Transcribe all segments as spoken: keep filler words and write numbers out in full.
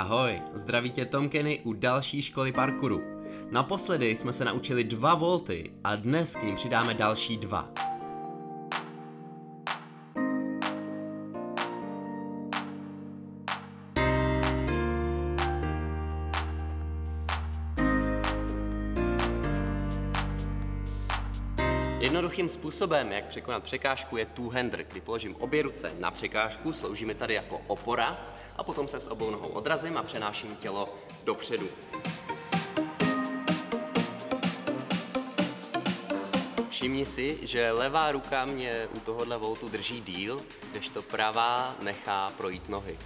Ahoj, zdraví tě Tom Kenny u další školy parkouru. Naposledy jsme se naučili dva volty a dnes k ním přidáme další dva. Jednoduchým způsobem, jak překonat překážku, je two-hander, kdy položím obě ruce na překážku, slouží mi tady jako opora a potom se s obou nohou odrazím a přenáším tělo dopředu. Všimni si, že levá ruka mě u tohohle voltu drží díl, kdežto pravá nechá projít nohy.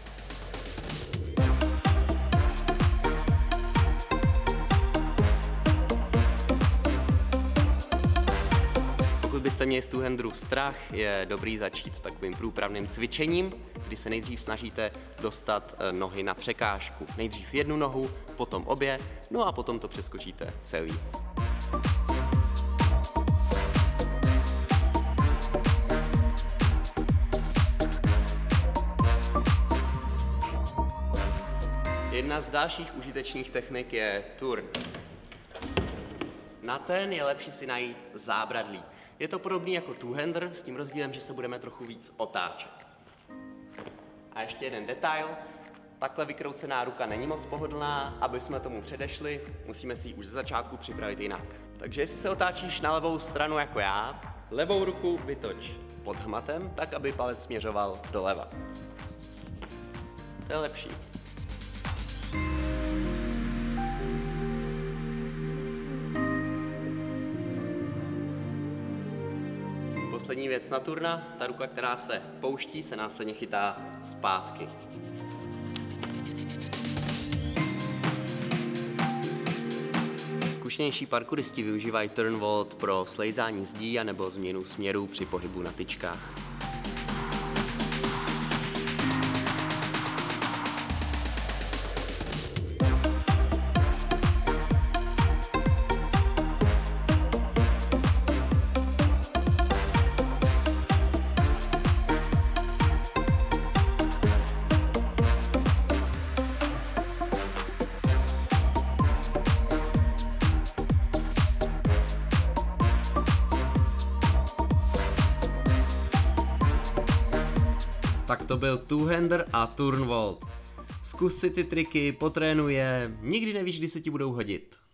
Pokud byste měli z two-handeru strach, je dobrý začít takovým průpravným cvičením, kdy se nejdřív snažíte dostat nohy na překážku. Nejdřív jednu nohu, potom obě, no a potom to přeskočíte celý. Jedna z dalších užitečných technik je turn. Na ten je lepší si najít zábradlí. Je to podobný jako two-hander s tím rozdílem, že se budeme trochu víc otáčet. A ještě jeden detail. Takhle vykroucená ruka není moc pohodlná, aby jsme tomu předešli, musíme si ji už ze začátku připravit jinak. Takže jestli se otáčíš na levou stranu jako já, levou ruku vytoč pod hmatem, tak aby palec směřoval doleva. To je lepší. Poslední věc na turna, ta ruka, která se pouští, se následně chytá zpátky. Zkušenější parkouristi využívají turn vault pro slejzání zdí anebo změnu směru při pohybu na tyčkách. Tak to byl two-hander a turn vault. Zkus si ty triky, potrénuj je, nikdy nevíš, kdy se ti budou hodit.